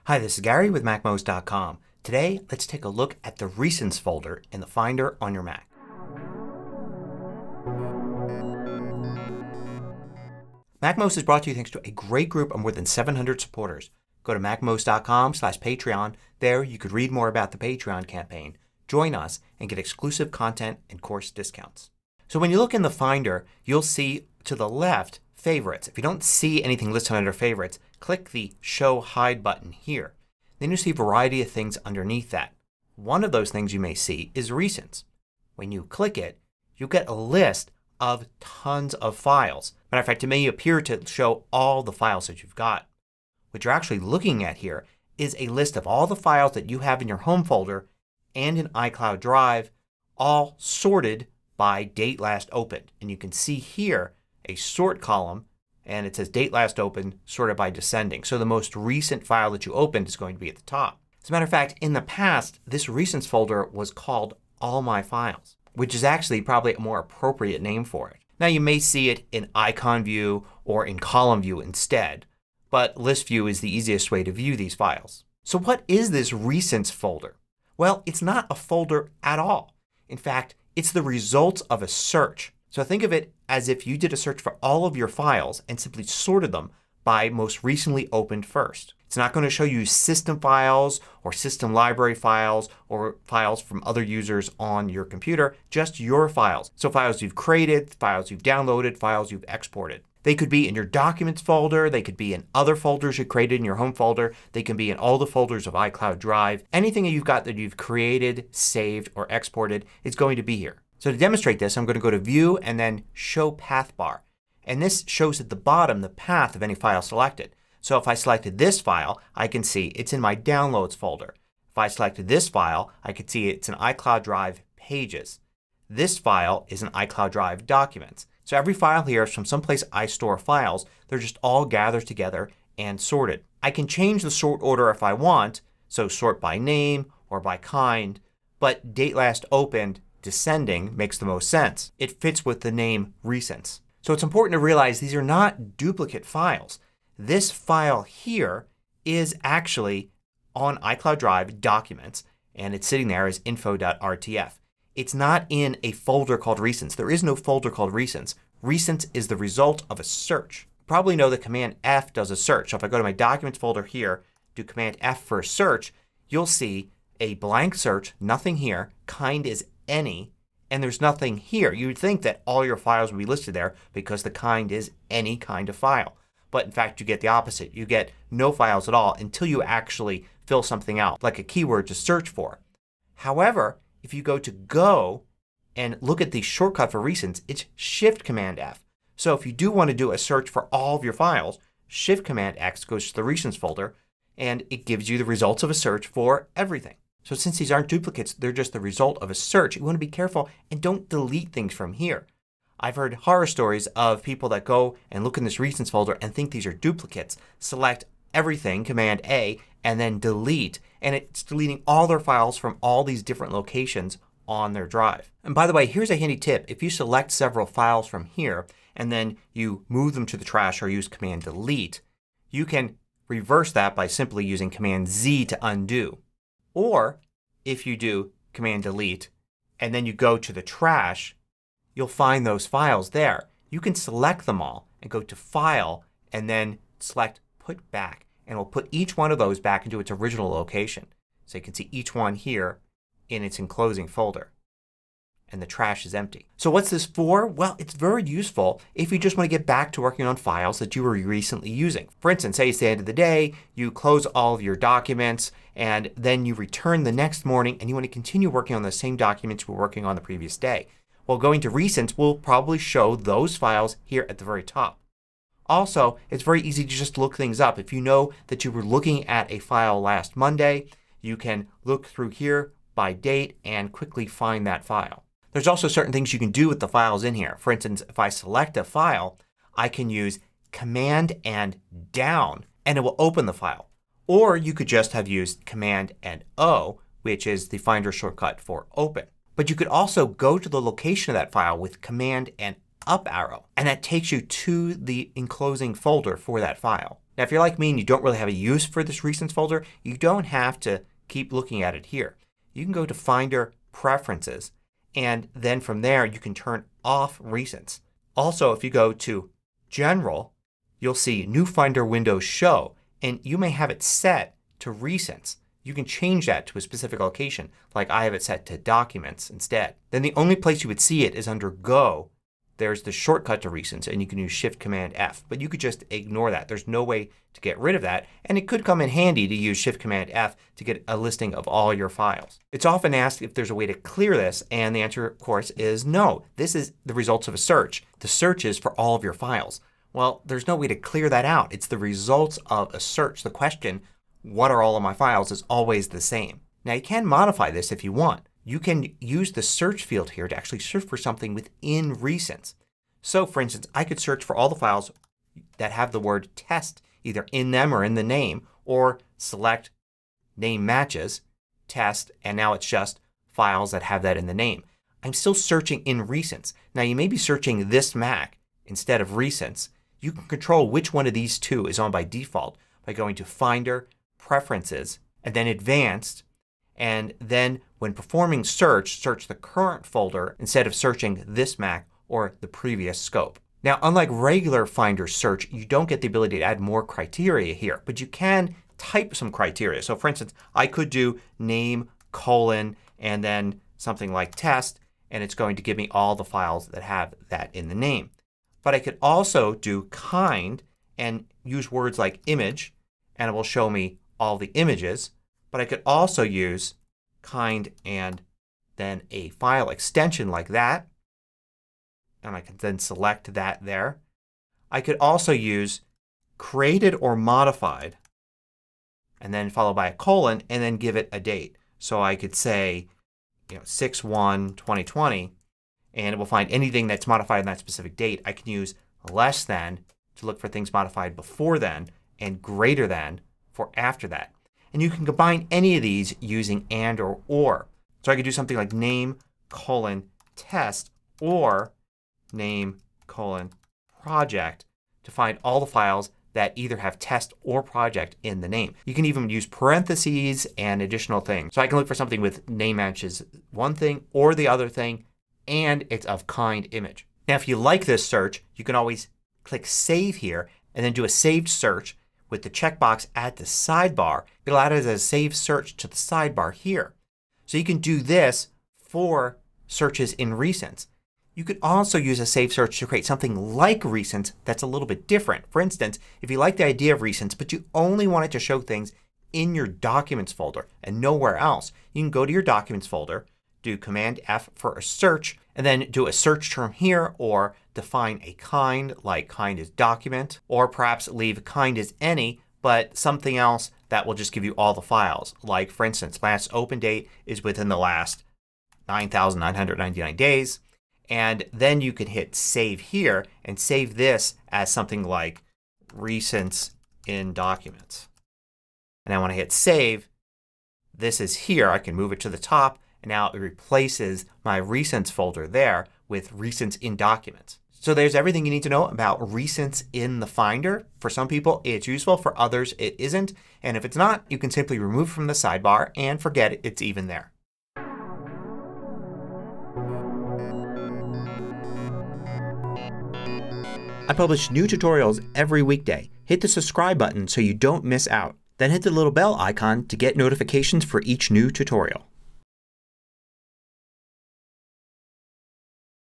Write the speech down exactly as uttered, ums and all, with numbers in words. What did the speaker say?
Hi, this is Gary with Mac most dot com. Today, let's take a look at the Recents folder in the Finder on your Mac. MacMost is brought to you thanks to a great group of more than seven hundred supporters. Go to Mac most dot com slash Patreon. There you could read more about the Patreon campaign, join us, and get exclusive content and course discounts. So when you look in the Finder, you'll see to the left Favorites. If you don't see anything listed under Favorites, click the Show Hide button here. Then you see a variety of things underneath that. One of those things you may see is Recents. When you click it, you get a list of tons of files. Matter of fact, it may appear to show all the files that you've got. What you're actually looking at here is a list of all the files that you have in your home folder and in iCloud Drive, all sorted by date last opened. And you can see here a sort column and it says date last opened sorted by descending. So the most recent file that you opened is going to be at the top. As a matter of fact, in the past this Recents folder was called All My Files, which is actually probably a more appropriate name for it. Now you may see it in icon view or in column view instead, but list view is the easiest way to view these files. So what is this Recents folder? Well, it's not a folder at all. In fact, it's the results of a search. So think of it as if you did a search for all of your files and simply sorted them by most recently opened first. It's not going to show you system files or system library files or files from other users on your computer. Just your files. So files you've created, files you've downloaded, files you've exported. They could be in your Documents folder. They could be in other folders you created in your home folder. They can be in all the folders of iCloud Drive. Anything that you've got that you've created, saved, or exported is going to be here. So to demonstrate this I'm going to go to View and then Show Path Bar. And this shows at the bottom the path of any file selected. So if I selected this file I can see it's in my Downloads folder. If I selected this file I can see it's in iCloud Drive Pages. This file is in iCloud Drive Documents. So every file here is from someplace I store files. They're just all gathered together and sorted. I can change the sort order if I want. So sort by name or by kind. But date last opened descending makes the most sense. It fits with the name Recents. So it's important to realize these are not duplicate files. This file here is actually on iCloud Drive Documents and it's sitting there as info dot R T F. It's not in a folder called Recents. There is no folder called Recents. Recents is the result of a search. You probably know that Command F does a search. So if I go to my Documents folder here, do Command F for a search, you'll see a blank search, nothing here, kind is any, and there's nothing here. You would think that all your files would be listed there because the kind is any kind of file. But in fact you get the opposite. You get no files at all until you actually fill something out, like a keyword to search for. However, if you go to Go and look at the shortcut for Recents, it's Shift Command F. So if you do want to do a search for all of your files, Shift Command X goes to the Recents folder and it gives you the results of a search for everything. So since these aren't duplicates, they're just the result of a search, you want to be careful and don't delete things from here. I've heard horror stories of people that go and look in this Recents folder and think these are duplicates. Select everything, Command A, and then delete. And it's deleting all their files from all these different locations on their drive. And by the way, here's a handy tip. If you select several files from here and then you move them to the trash or use Command Delete, you can reverse that by simply using Command Z to undo. Or if you do Command Delete and then you go to the trash, you'll find those files there. You can select them all and go to File and then select Put Back. And it will put each one of those back into its original location. So you can see each one here in its enclosing folder. And the trash is empty. So what's this for? Well, it's very useful if you just want to get back to working on files that you were recently using. For instance, say it's the end of the day, you close all of your documents and then you return the next morning and you want to continue working on the same documents you were working on the previous day. Well, going to Recents will probably show those files here at the very top. Also, it's very easy to just look things up. If you know that you were looking at a file last Monday, you can look through here by date and quickly find that file. There's also certain things you can do with the files in here. For instance, if I select a file, I can use Command and down and it will open the file. Or you could just have used Command and O, which is the Finder shortcut for open. But you could also go to the location of that file with Command and up arrow and that takes you to the enclosing folder for that file. Now if you're like me and you don't really have a use for this Recents folder, you don't have to keep looking at it here. You can go to Finder Preferences and then from there you can turn off Recents. Also if you go to General, you'll see New Finder Windows Show and you may have it set to Recents. You can change that to a specific location, like I have it set to Documents instead. Then the only place you would see it is under Go. There's the shortcut to Recents and you can use Shift Command F. But you could just ignore that. There's no way to get rid of that. And it could come in handy to use Shift Command F to get a listing of all your files. It's often asked if there's a way to clear this and the answer of course is no. This is the results of a search. The search is for all of your files. Well, there's no way to clear that out. It's the results of a search. The question, what are all of my files, is always the same. Now you can modify this if you want. You can use the search field here to actually search for something within Recents. So for instance I could search for all the files that have the word test either in them or in the name, or select name matches, test, and now it's just files that have that in the name. I'm still searching in Recents. Now you may be searching this Mac instead of Recents. You can control which one of these two is on by default by going to Finder, Preferences, and then Advanced, and then when performing search, search the current folder instead of searching this Mac or the previous scope. Now unlike regular Finder search you don't get the ability to add more criteria here, but you can type some criteria. So for instance I could do name colon and then something like test and it's going to give me all the files that have that in the name. But I could also do kind and use words like image and it will show me all the images. But I could also use kind and then a file extension like that. And I can then select that there. I could also use created or modified and then followed by a colon and then give it a date. So I could say you know, six one twenty twenty and it will find anything that's modified on that specific date. I can use less than to look for things modified before then and greater than for after that. And you can combine any of these using and or or. So I could do something like name colon test or name colon project to find all the files that either have test or project in the name. You can even use parentheses and additional things. So I can look for something with name matches one thing or the other thing and it's of kind image. Now if you like this search you can always click Save here and then do a saved search with the checkbox at the sidebar. It'll add it as a saved search to the sidebar here. So you can do this for searches in Recents. You could also use a saved search to create something like Recents that's a little bit different. For instance, if you like the idea of Recents but you only want it to show things in your Documents folder and nowhere else, you can go to your Documents folder, do Command F for a search, and then do a search term here or define a kind like kind is document, or perhaps leave kind as any but something else that will just give you all the files. Like for instance last open date is within the last nine thousand nine hundred ninety-nine days. And then you can hit Save here and save this as something like Recents in Documents. And I want to hit Save. This is here. I can move it to the top and now it replaces my Recents folder there with Recents in Documents. So there's everything you need to know about Recents in the Finder. For some people it's useful. For others it isn't. And if it's not you can simply remove it from the sidebar and forget it's even there. I publish new tutorials every weekday. Hit the subscribe button so you don't miss out. Then hit the little bell icon to get notifications for each new tutorial.